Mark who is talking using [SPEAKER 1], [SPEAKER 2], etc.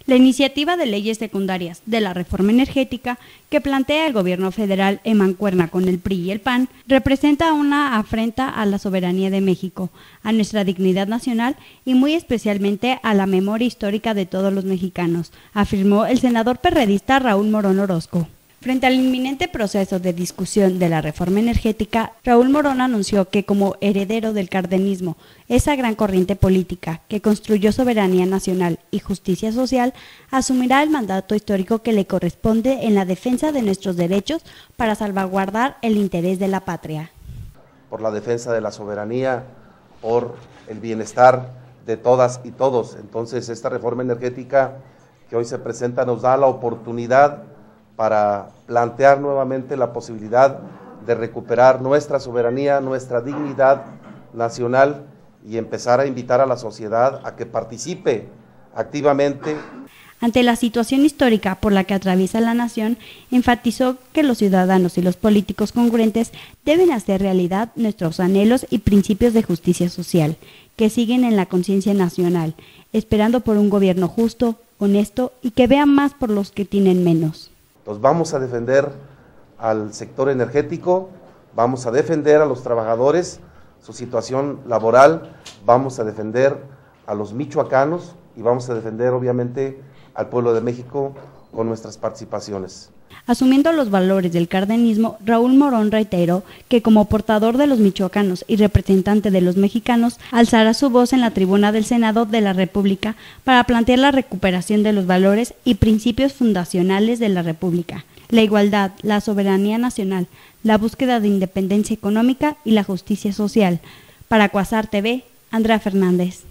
[SPEAKER 1] La iniciativa de leyes secundarias de la reforma energética que plantea el gobierno federal en mancuerna con el PRI y el PAN representa una afrenta a la soberanía de México, a nuestra dignidad nacional y muy especialmente a la memoria histórica de todos los mexicanos, afirmó el senador perredista Raúl Morón Orozco. Frente al inminente proceso de discusión de la reforma energética, Raúl Morón anunció que como heredero del cardenismo, esa gran corriente política que construyó soberanía nacional y justicia social, asumirá el mandato histórico que le corresponde en la defensa de nuestros derechos para salvaguardar el interés de la patria.
[SPEAKER 2] Por la defensa de la soberanía, por el bienestar de todas y todos. Entonces, esta reforma energética que hoy se presenta nos da la oportunidad para plantear nuevamente la posibilidad de recuperar nuestra soberanía, nuestra dignidad nacional y empezar a invitar a la sociedad a que participe activamente.
[SPEAKER 1] Ante la situación histórica por la que atraviesa la nación, enfatizó que los ciudadanos y los políticos congruentes deben hacer realidad nuestros anhelos y principios de justicia social, que siguen en la conciencia nacional, esperando por un gobierno justo, honesto y que vea más por los que tienen menos.
[SPEAKER 2] Nos vamos a defender al sector energético, vamos a defender a los trabajadores, su situación laboral, vamos a defender a los michoacanos y vamos a defender obviamente al pueblo de México con nuestras participaciones.
[SPEAKER 1] Asumiendo los valores del cardenismo, Raúl Morón reiteró que como portador de los michoacanos y representante de los mexicanos, alzará su voz en la tribuna del Senado de la República para plantear la recuperación de los valores y principios fundacionales de la República, la igualdad, la soberanía nacional, la búsqueda de independencia económica y la justicia social. Para Cuasar TV, Andrea Fernández.